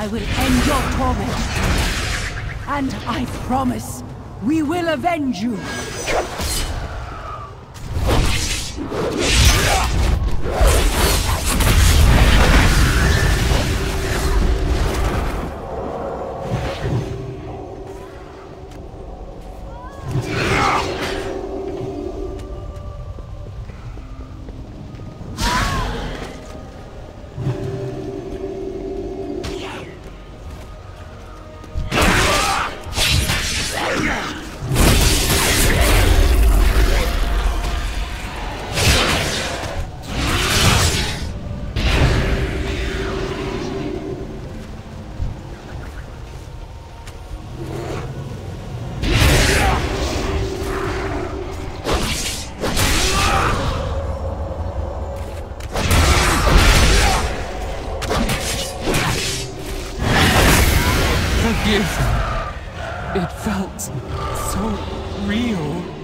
I will end your torment. And I promise, we will avenge you. It felt so real.